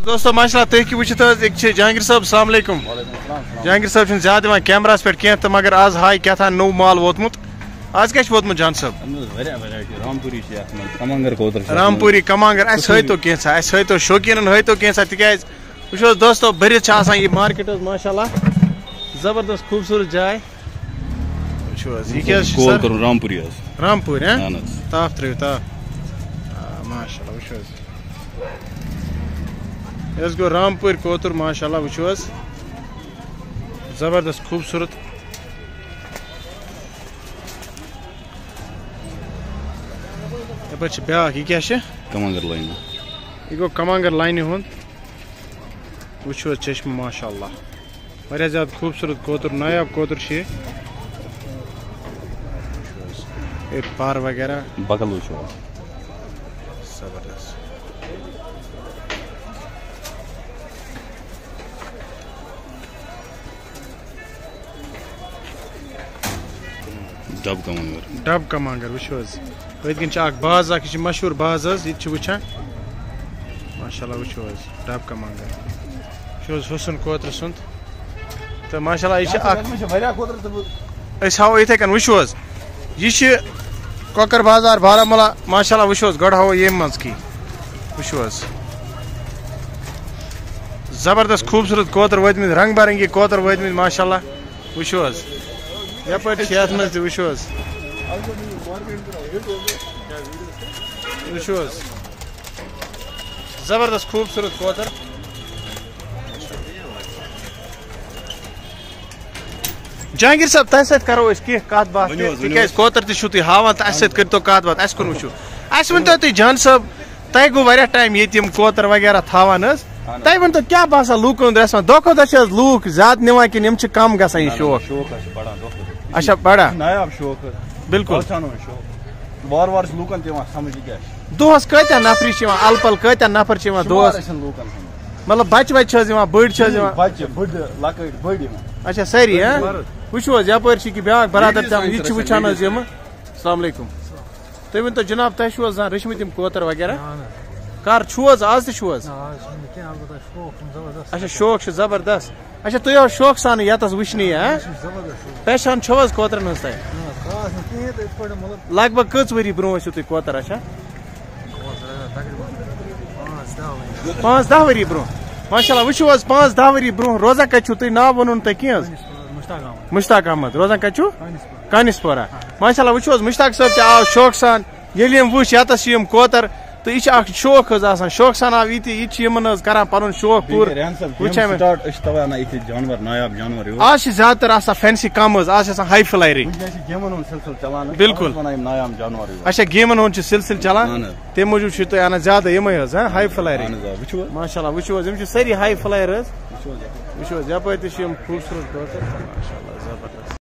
دوستو ماشاءاللہ تُہۍ ہیٚکِو وٕچھِتھ حظ ییٚتہِ چھِ جہانگیٖر صٲب السلام علیکُم جہانگیٖر صٲب چھُنہٕ زیادٕ یِوان کیمراہَس پٮ۪ٹھ کینٛہہ تہٕ مگر آز ہاے کیٛاہ تھام نوٚو مال ووتمُت آز کیٛاہ چھُ ووتمُت جان صٲب رامپوٗری کمانگر اَسہِ ہٲیتو کینٛژھا اَسہِ ہٲیتو شوقیٖنَن ہٲیتو کینٛژھا تِکیٛازِ وٕچھو حظ دوستو بٔرِتھ چھِ آسان یہِ مارکیٹ حظ ماشاءاللہ زبردست خوٗبصوٗرت جاے وٕچھو حظ یہِ کیٛاہ حظ چھُ رامپوٗری رامپوٗر تاپھ ترٛٲیِو تاپھ ماشاءاللہ وٕچھو حظ یہ حظ گوٚو رامپوٗرۍ کوتُر ماشاءاللہ وٕچھو حظ زبردست خوٗبصوٗرت یپٲرۍ چھِ بیٛاکھ یہِ کیٛاہ چھِ یہِ گوٚو کمانگر لاینہِ ہُنٛد وٕچھو حظ چشمہٕ ماشاءاللہ واریاہ زیادٕ خوٗبصوٗرت کوتُر نایاب کوتُر چھُ یہِ ییٚتہِ پار وغیرہ زبردست ڈب کمانگر وٕچھو حظ پٔتۍ کِنۍ چھِ اکھ باز اکھ یہِ چھِ مشہوٗر باز حظ یہِ تہِ چھِ وٕچھان ماشاءاللہ وٕچھو حظ ڈب کمانگر وٕچھو حظ حُسن کوترٕ سُنٛد تہٕ ماشاءاللہ یہِ چھِ اکھ أسۍ ہاوو یِتھَے کٔنۍ وٕچھو حظ یہِ چھِ کۄکر بازار بارہمولہ ماشاءاللہ وٕچھو حظ گۄڈٕ ہاوو ییٚمہِ منٛز کی وٕچھو حظ زبردست خوٗبصوٗرت کوتر وٲتمٕتۍ رنگ برنگی کوتر وٲتمٕتۍ ماشاءاللہ وٕچھو حظ یپٲرۍ چھِ یتھ منٛز تہِ وٕچھو حظ وٕچھو حظ زبردست خوٗبصوٗرت کوتر جہانگیٖر صٲب تۄہہِ سۭتۍ کرو أسۍ کینٛہہ کتھ باتھ تِکیٛازِ کوتر تہِ چھِو تُہۍ ہاوان تہٕ اَسہِ سۭتۍ کٔرۍتو کتھ باتھ اَسہِ کُن وٕچھِو اَسہِ ؤنۍتو تُہۍ جان صٲب تۄہہِ گوٚو واریاہ ٹایم ییٚتہِ یِم کوتر وغیرہ تھاوان حظ تۄہہِ ؤنۍتو کیٛاہ باسان لوٗکن ہُنٛد ریسپانس دۄہ کھۄتہٕ دۄہ چھِ حظ لوٗکھ زیادٕ نِوان کِنہٕ یِم چھِ کم گژھان یہِ شوق اچھا بڑان بالکل دۄہس کۭتیاہ نفری چھِ یِوان الہٕ پل کۭتیاہ نفر چھِ یِوان دۄہس مطلب بچہِ وچہِ چھِ حظ یِوان بٔڑۍ چھِ حظ یِوان اچھا سٲری وٕچھو حظ یپٲرۍ چھِ یہِ بیٛاکھ برادر تہِ یہِ تہِ چھِ وٕچھان حظ یِمہٕ السلام علیکُم تُہۍ ؤنۍتو جناب تۄہہِ چھُو حظ زانٛہہ رٔچھمٕتۍ یِم کوتر وغیرہ کر چھُو حظ آز تہِ چھُو حظ اچھا شوق چھُ زبردست اچھا تُہۍ آو شوقہٕ سانٕے ییٚتس وٕچھنہِ پہچان چھو حظ کوترن ہٕنٛز تۄہہِ لگ بگ کٔژ ؤری برونٛہہ ٲسِو تُہۍ کوتر اچھا 5-10 ؤری برونٛہہ ماشاءاللہ وٕچھو حظ 5-10 ؤری برونٛہہ روزان کتہِ چھُو تُہۍ ناو ووٚنوُ نہٕ تۄہہِ کینٛہہ حظ مشتاق احمد روزان کتہِ چھُو کانِسپورہ ماشاءاللہ وٕچھو حظ مشتاق صٲب تہِ آو شوقہٕ سان ییٚلہِ یِم وٕچھ ییٚتس چھِ یِم کوتر تہٕ یہِ چھِ اکھ شوق حظ آسان شوقہٕ سان آو یہِ چھِ یِمن حظ کران پنُن شوق پوٗرٕ آز چھِ زیادٕ تر آسان فینسی کم حظ آز چھِ آسان ہاے فلایرٕے بالکل اچھا گیمن ہُنٛد چھُ سلسلہٕ چلان تمہِ موٗجوٗب چھِو تُہۍ انان زیادٕ یِمے حظ ہاے فلایرٕے ماشاءاللہ وٕچھو حظ یِم چھِ سٲری ہاے فلایر حظ وٕچھو حظ یپٲرۍ تہِ چھِ یِم خوٗبصوٗرت کوتر ماشاءاللہ زبردست